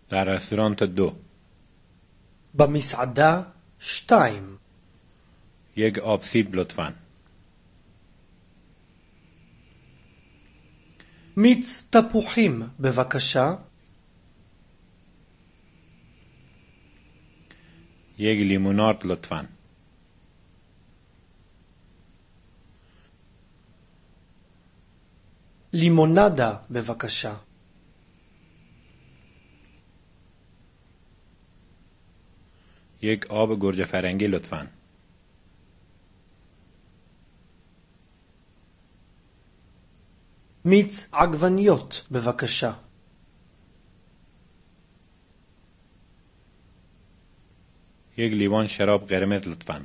در رستورانت 2. במסעדה 2. یک آب سیب لطفاً. מיץ תפוחים בבקשה. یک لیموناد لطفاً. לימונדה בבקשה. یک آب گوجه فرنگی لطفاً. מיץ עגבניות בבקשה. یک لیوان شراب قرمز لطفاً.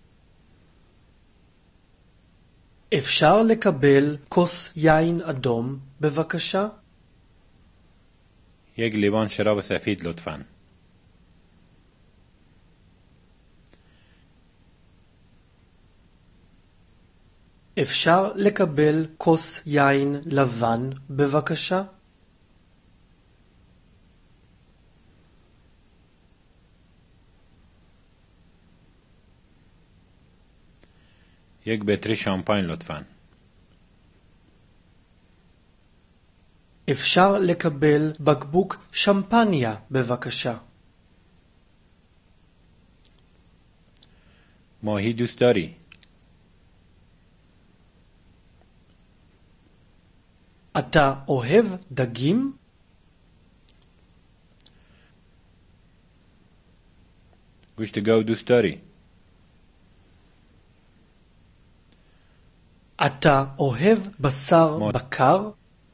אפשר לקבל כוס יין אדום בבקשה? یک لیوان شراب سفید لطفاً. אפשר לקבל כוס יין לבן בבקשה? یک بطری شامپاین لطفاً. אפשר לקבל בקבוק שמפניה בבקשה? ماهی دوست داری؟ אתה אוהב דגים? گوشت گاو دوست داری؟ אתה אוהב בשר בקר?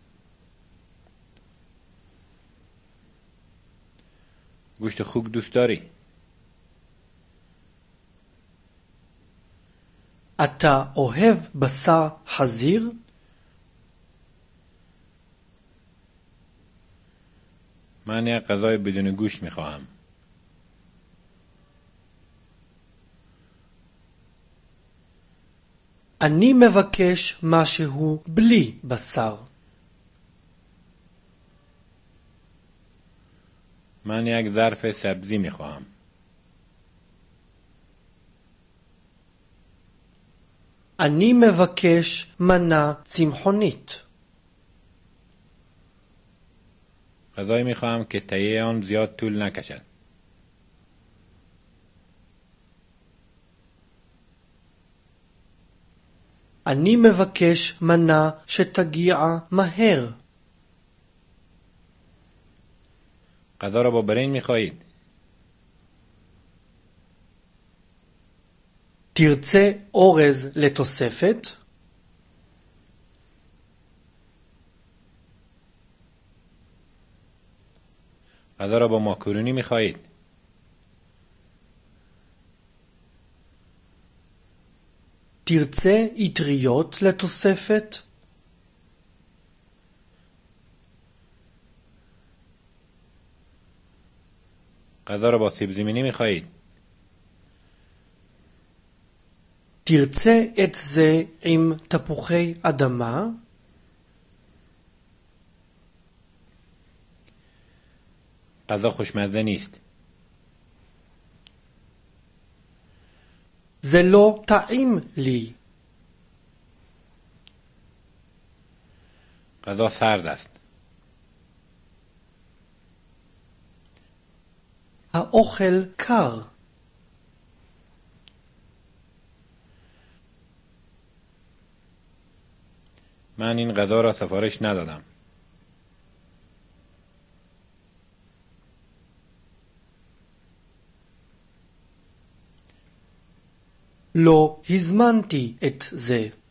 گوشت خوک دوست داری؟ אתה אוהב בשר חזיר? من یک غذای بدون گوشت میخواهم. אני מבקש משהו בלי בשר. من یک ظرف سبزی میخواهم. אני מבקש מנה צמחונית. غذایی میخواهم که تهیه آن زیاد طول نکشد. אני מבקש מנה שתגיע מהר. غذا را با برنج میخواهید؟ תרצה אורז לתוספת? غذا را با ماکارونی میخواهید؟ תרצה אטריות לתוספת? غذا را با سیب زمینی میخواهید؟ תרצה את זה עם תפוחי אדמה? غذا خوشمزه نیست. זה לא טעים לי. غذا سرد است. האוכל קר. من این غذا را سفارش ندادم. לא הזמנתי את זה.